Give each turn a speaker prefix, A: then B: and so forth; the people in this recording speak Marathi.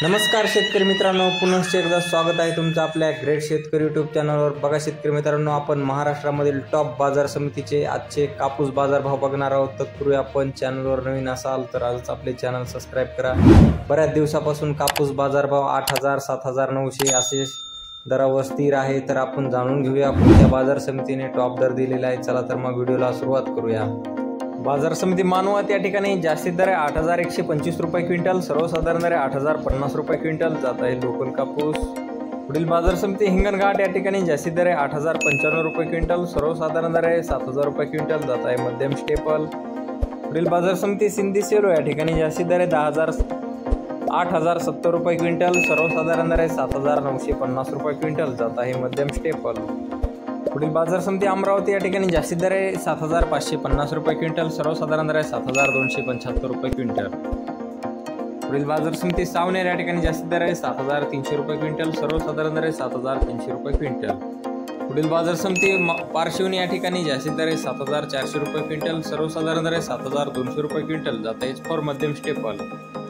A: नमस्कार शेतकरी मित्रांनो, पुनश्च एकदा स्वागत आहे तुमचं आपल्या ग्रेट शेतकरी यूट्यूब चॅनलवर। बघा शेतकरी मित्रांनो, आपण महाराष्ट्रामधील टॉप बाजार समितीचे आजचे कापूस बाजारभाव बघणार आहोत। तत्पूर्वी आपण चॅनलवर नवीन असाल तर आजच आपले चॅनल सबस्क्राइब करा। बऱ्याच दिवसापासून कापूस बाजारभाव 8000 7900 असे दरावर स्थिर आहे, तर आपण जाणून घेऊया कोणत्या बाजार समितीने टॉप दर दिलेला आहे। चला तर मग व्हिडिओला सुरुवात करूया। बाजार समिती मानवत या ठिकाणी जास्तीत दर 8125 रुपये क्विंटल, सर्वसाधारण दर 8050 रुपये क्विंटल जात आहे लोकल कापूस। पुढील बाजार समिती हिंगणघाट या ठिकाणी जास्तीत दर 8095 रुपये क्विंटल, सर्वसाधारण दर 7000 रुपये क्विंटल जात आहे मध्यम स्टेपल। पुढील बाजार समिती सिंधी सेलो या ठिकाणी जास्तीत दर 8070 रुपये क्विंटल, सर्वसाधारण दर 7950 रुपये क्विंटल जात आहे मध्यम स्टेपल। पुढील बाजार समिती अमरावती या ठिकाणी जास्तीत दर 7550 रुपये क्विंटल, सर्वसाधारण दर 7275 रुपये क्विंटल। पुढील बाजार समिती सावनेर या ठिकाणी जास्तीत दर 7300 रुपये क्विंटल, सर्वसाधारण दर 7300 रुपये क्विंटल। पुढील बाजार समिती पारशिवनी या ठिकाणी जास्तीत दर 7400 रुपये क्विंटल, सर्वसाधारण दर 7200 रुपये क्विंटल जात आहे फॉर मध्यम स्टेपल।